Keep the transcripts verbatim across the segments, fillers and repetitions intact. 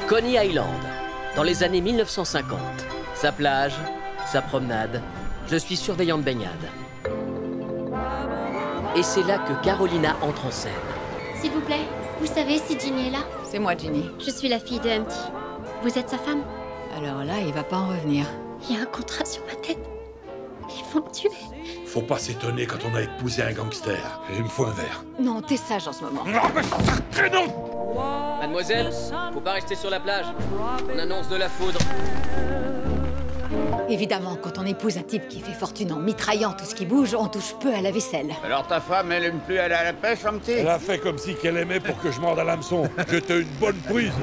Coney Island, dans les années mille neuf cent cinquante. Sa plage, sa promenade, je suis surveillant de baignade. Et c'est là que Carolina entre en scène. S'il vous plaît, vous savez si Ginny est là? C'est moi, Ginny. Je suis la fille de Humpty. Vous êtes sa femme? Alors là, il va pas en revenir. Il y a un contrat sur ma tête. Ils vont me tuer. Faut pas s'étonner quand on a épousé un gangster. Et il me faut un verre. Non, t'es sage en ce moment. Non, mais sacré non! Mademoiselle, faut pas rester sur la plage. On annonce de la foudre. Évidemment, quand on épouse un type qui fait fortune en mitraillant tout ce qui bouge, on touche peu à la vaisselle. Alors ta femme, elle aime plus aller à la pêche, Humpty? Elle a fait comme si qu'elle aimait pour que je morde à l'hameçon. J'étais une bonne prise.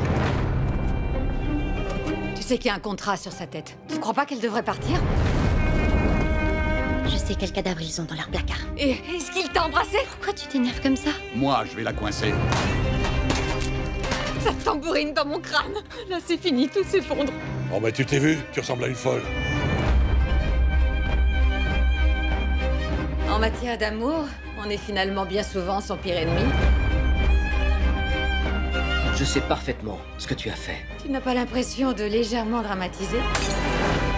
Tu sais qu'il y a un contrat sur sa tête. Tu crois pas qu'elle devrait partir? Je sais quel cadavre ils ont dans leur placard. Et est-ce qu'il t'a embrassé? Pourquoi tu t'énerves comme ça? Moi, je vais la coincer. Ça tambourine dans mon crâne. Là, c'est fini, tout s'effondre. Oh, mais tu t'es vu? Tu ressembles à une folle. En matière d'amour, on est finalement bien souvent son pire ennemi. Je sais parfaitement ce que tu as fait. Tu n'as pas l'impression de légèrement dramatiser?